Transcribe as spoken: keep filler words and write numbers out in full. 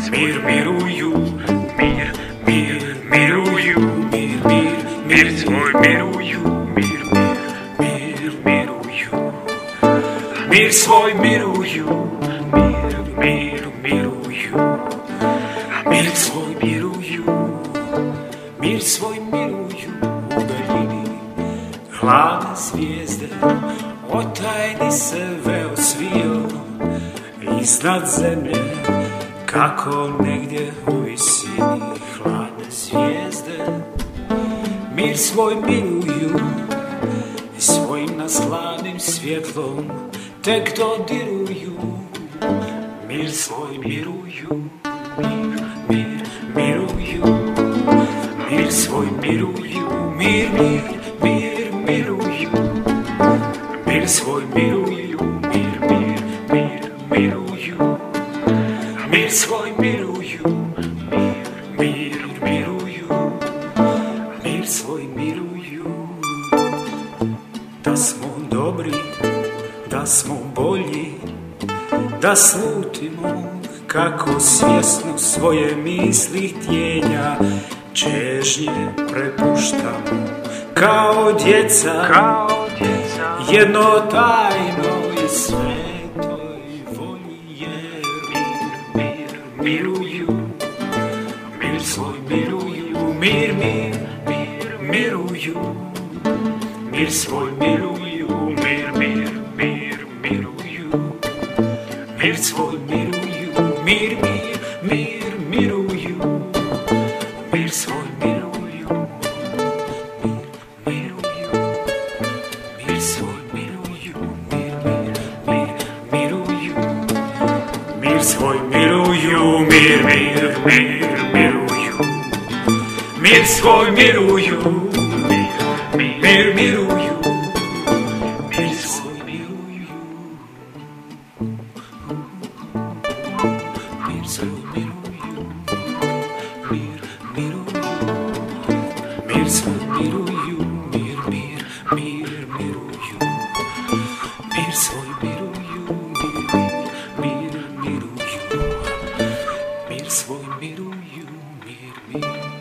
Mir miruju, mir, mir, miruju, mir, mir, mir svoj miruju, mir, mir, mir, miruju, mir svoj miruju, mir, mir, miruju, mir svoj miruju, mir svoj miruju, u daljini hladne zvijezde, otajni se veo svio iznad zemlje, kako negdje u visini hladne zvijezde mir svoj miruju i svojim nas hladnim svjetlom tek dodiruju. Mir svoj miruju, mir, mir, miruju, mir svoj miruju, mir, mir, mir, miruju, mir svoj miruju, mir, mir, mir, miruju, mir svoj miruju, mir, mir, miruju, mir svoj miruju. Da smo dobri, da smo bolji, da slutimo kako svjesno svoje misli htjenja čežnje prepuštamo kao djeca, kao djeca jedno tajnoj svetoj volji, jer mir, mir, miruju, mir svoj miruju, mir, mir, mir, miruju, mir svoj miruju, mir, mir, mir, miruju, mir svoj miruju, mir, mir, mir, miruju, mir svoj miruju, mir, miruju, mir svoj miruju, mir, mir, mir, miruju, mir svoj miruju, mir, mir, mir, miruju, mir svoj miruju, mir, mir, miruju, mir svoj miruju, mir svoj miruju, mir, miruju, mir svoj miruju, mir, mir, mir, miruju, mir svoj miruju, mir, mir, mir, miruju, mir svoj miruju, mir, mir.